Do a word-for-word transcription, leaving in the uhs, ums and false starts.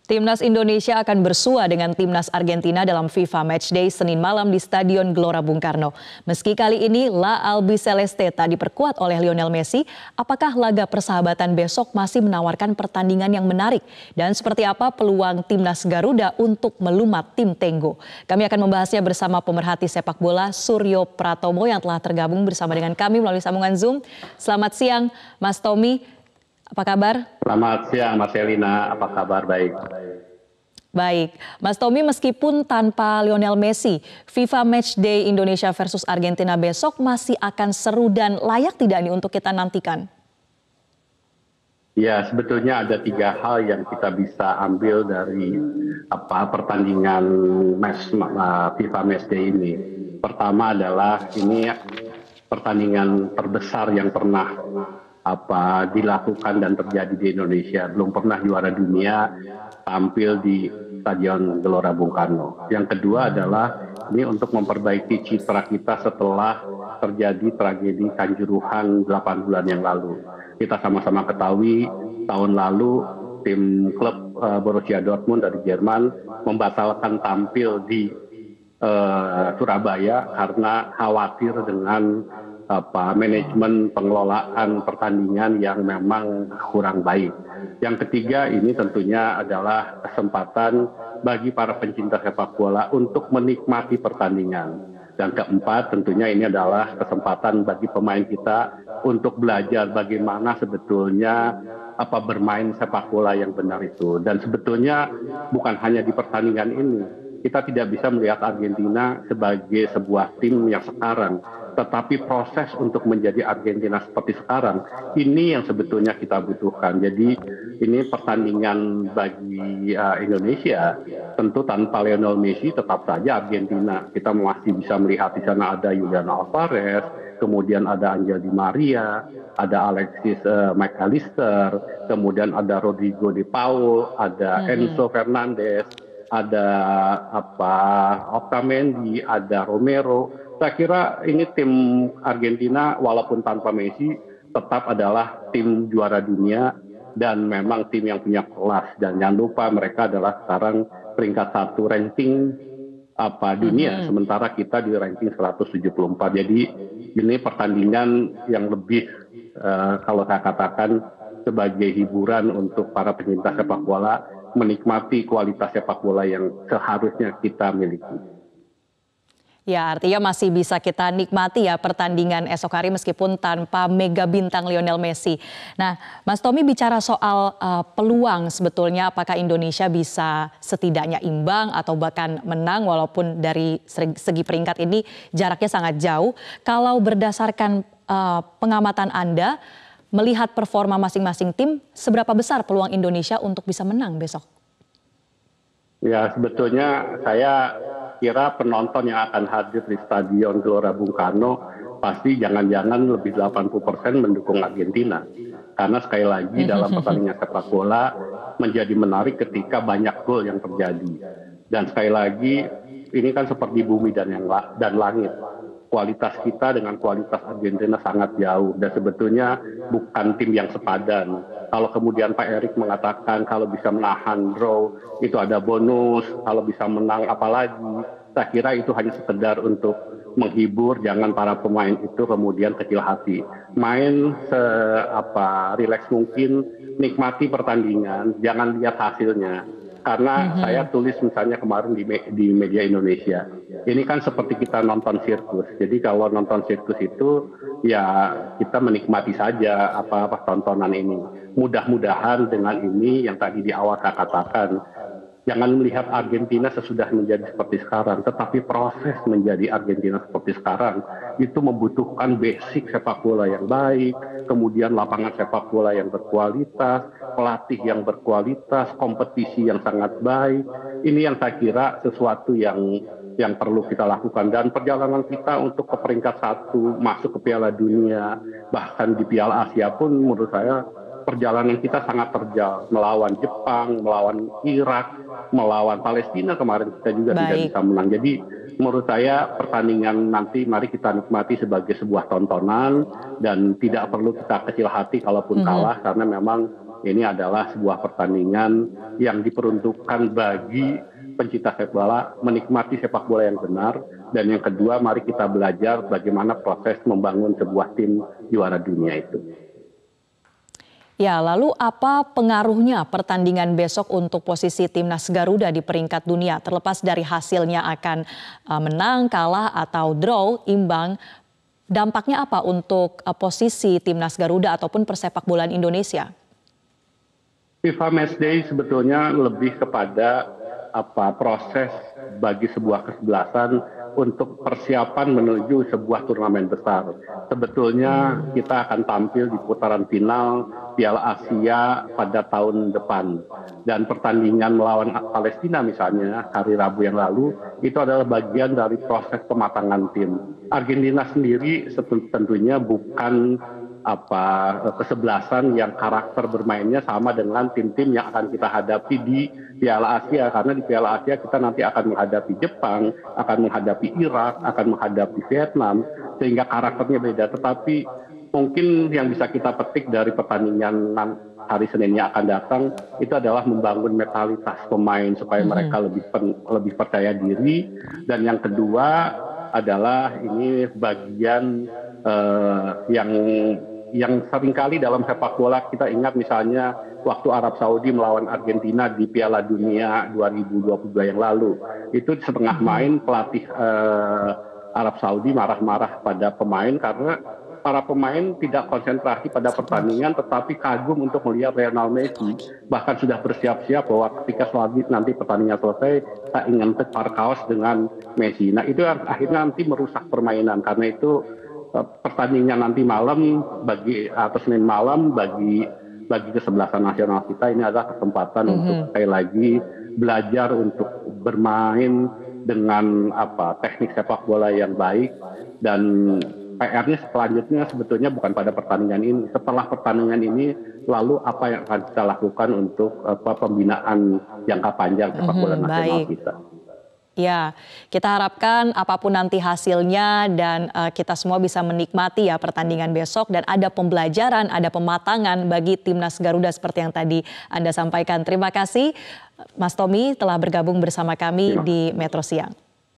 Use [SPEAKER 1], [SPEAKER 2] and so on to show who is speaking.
[SPEAKER 1] Timnas Indonesia akan bersua dengan Timnas Argentina dalam FIFA Matchday Senin malam di Stadion Gelora Bung Karno. Meski kali ini La Albiceleste tak diperkuat oleh Lionel Messi, apakah laga persahabatan besok masih menawarkan pertandingan yang menarik? Dan seperti apa peluang Timnas Garuda untuk melumat tim Tenggo? Kami akan membahasnya bersama pemerhati sepak bola Suryo Pratomo yang telah tergabung bersama dengan kami melalui sambungan Zoom. Selamat siang Mas Tommy. Apa kabar?
[SPEAKER 2] Selamat siang Mas Elina, apa kabar? Baik.
[SPEAKER 1] Baik, Mas Tommy, meskipun tanpa Lionel Messi, FIFA Matchday Indonesia versus Argentina besok masih akan seru dan layak tidak nih untuk kita nantikan?
[SPEAKER 2] Ya, sebetulnya ada tiga hal yang kita bisa ambil dari apa pertandingan match FIFA Matchday ini. Pertama adalah ini pertandingan terbesar yang pernah apa dilakukan dan terjadi di Indonesia. Belum pernah juara dunia tampil di Stadion Gelora Bung Karno. Yang kedua adalah ini untuk memperbaiki citra kita setelah terjadi tragedi Kanjuruhan delapan bulan yang lalu. Kita sama-sama ketahui tahun lalu tim klub uh, Borussia Dortmund dari Jerman membatalkan tampil di uh, Surabaya karena khawatir dengan apa manajemen pengelolaan pertandingan yang memang kurang baik. Yang ketiga ini tentunya adalah kesempatan bagi para pencinta sepak bola untuk menikmati pertandingan. Dan keempat tentunya ini adalah kesempatan bagi pemain kita untuk belajar bagaimana sebetulnya apa bermain sepak bola yang benar itu. Dan sebetulnya bukan hanya di pertandingan ini. Kita tidak bisa melihat Argentina sebagai sebuah tim yang sekarang, tetapi proses untuk menjadi Argentina seperti sekarang, ini yang sebetulnya kita butuhkan. Jadi ini pertandingan bagi uh, Indonesia, tentu tanpa Lionel Messi tetap saja Argentina. Kita masih bisa melihat di sana ada Julian Alvarez, kemudian ada Angel Di Maria, ada Alexis uh, McAllister, kemudian ada Rodrigo De Paul, ada mm-hmm. Enzo Fernandez, ada apa Otamendi, ada Romero. Saya kira ini tim Argentina walaupun tanpa Messi tetap adalah tim juara dunia dan memang tim yang punya kelas. Dan jangan lupa mereka adalah sekarang peringkat satu ranking apa dunia, mm-hmm. sementara kita di ranking seratus tujuh puluh empat. Jadi ini pertandingan yang lebih uh, kalau saya katakan sebagai hiburan untuk para pecinta sepak bola menikmati kualitas sepak bola yang seharusnya kita miliki.
[SPEAKER 1] Ya, artinya masih bisa kita nikmati ya pertandingan esok hari meskipun tanpa mega bintang Lionel Messi. Nah, Mas Tommy bicara soal uh, peluang sebetulnya apakah Indonesia bisa setidaknya imbang atau bahkan menang walaupun dari segi peringkat ini jaraknya sangat jauh. Kalau berdasarkan uh, pengamatan Anda, melihat performa masing-masing tim, seberapa besar peluang Indonesia untuk bisa menang besok?
[SPEAKER 2] Ya, sebetulnya saya kira penonton yang akan hadir di Stadion Gelora Bung Karno pasti jangan-jangan lebih delapan puluh persen mendukung Argentina. Karena sekali lagi dalam pertandingan sepak bola menjadi menarik ketika banyak gol yang terjadi. Dan sekali lagi ini kan seperti bumi dan yang dan langit. Kualitas kita dengan kualitas Argentina sangat jauh dan sebetulnya bukan tim yang sepadan. Kalau kemudian Pak Erik mengatakan kalau bisa menahan draw itu ada bonus, kalau bisa menang apalagi, saya kira itu hanya sekedar untuk menghibur, jangan para pemain itu kemudian kecil hati. Main se apa rileks mungkin, nikmati pertandingan, jangan lihat hasilnya. Karena mm-hmm. saya tulis misalnya kemarin di, me di media Indonesia, ini kan seperti kita nonton sirkus. Jadi kalau nonton sirkus itu ya kita menikmati saja apa-apa tontonan ini. Mudah-mudahan dengan ini yang tadi di awal saya katakan, jangan melihat Argentina sesudah menjadi seperti sekarang, tetapi proses menjadi Argentina seperti sekarang itu membutuhkan basic sepak bola yang baik, kemudian lapangan sepak bola yang berkualitas, pelatih yang berkualitas, kompetisi yang sangat baik. Ini yang saya kira sesuatu yang yang perlu kita lakukan, dan perjalanan kita untuk ke peringkat satu, masuk ke Piala Dunia, bahkan di Piala Asia pun menurut saya perjalanan kita sangat terjal, melawan Jepang, melawan Irak, melawan Palestina kemarin kita juga Baik. tidak bisa menang. Jadi menurut saya pertandingan nanti mari kita nikmati sebagai sebuah tontonan dan tidak perlu kita kecil hati kalaupun mm-hmm. kalah, karena memang ini adalah sebuah pertandingan yang diperuntukkan bagi pencinta sepak bola menikmati sepak bola yang benar. Dan yang kedua, mari kita belajar bagaimana proses membangun sebuah tim juara dunia itu.
[SPEAKER 1] Ya, lalu apa pengaruhnya pertandingan besok untuk posisi timnas Garuda di peringkat dunia? Terlepas dari hasilnya akan uh, menang, kalah, atau draw, imbang, dampaknya apa untuk uh, posisi timnas Garuda ataupun persepak bolaan Indonesia?
[SPEAKER 2] FIFA Matchday sebetulnya lebih kepada apa proses bagi sebuah kesebelasan untuk persiapan menuju sebuah turnamen besar. Sebetulnya kita akan tampil di putaran final Piala Asia pada tahun depan. Dan pertandingan melawan Palestina misalnya hari Rabu yang lalu, itu adalah bagian dari proses pematangan tim. Argentina sendiri tentunya bukan apa kesebelasan yang karakter bermainnya sama dengan tim-tim yang akan kita hadapi di Piala Asia, karena di Piala Asia kita nanti akan menghadapi Jepang, akan menghadapi Irak, akan menghadapi Vietnam, sehingga karakternya beda. Tetapi mungkin yang bisa kita petik dari pertandingan hari Senin yang akan datang itu adalah membangun mentalitas pemain supaya mereka lebih lebih percaya diri. Dan yang kedua adalah ini bagian uh, yang yang seringkali dalam sepak bola kita ingat, misalnya waktu Arab Saudi melawan Argentina di Piala Dunia dua ribu dua puluh dua yang lalu, itu setengah main pelatih eh, Arab Saudi marah-marah pada pemain karena para pemain tidak konsentrasi pada pertandingan tetapi kagum untuk melihat Lionel Messi, bahkan sudah bersiap-siap bahwa ketika selanjutnya nanti pertandingan selesai kita ingin tekar kaos dengan Messi. Nah itu akhirnya nanti merusak permainan. Karena itu pertandingan nanti malam bagi atau Senin malam bagi bagi kesebelasan nasional kita ini adalah kesempatan mm-hmm. untuk sekali lagi belajar untuk bermain dengan apa teknik sepak bola yang baik. Dan P R-nya selanjutnya sebetulnya bukan pada pertandingan ini. Setelah pertandingan ini lalu apa yang akan kita lakukan untuk apa pembinaan jangka panjang sepak bola mm-hmm, nasional baik. kita.
[SPEAKER 1] Ya, kita harapkan apapun nanti hasilnya dan uh, kita semua bisa menikmati ya pertandingan besok dan ada pembelajaran, ada pematangan bagi timnas Garuda seperti yang tadi Anda sampaikan. Terima kasih Mas Tommy telah bergabung bersama kami ya. di Metro Siang.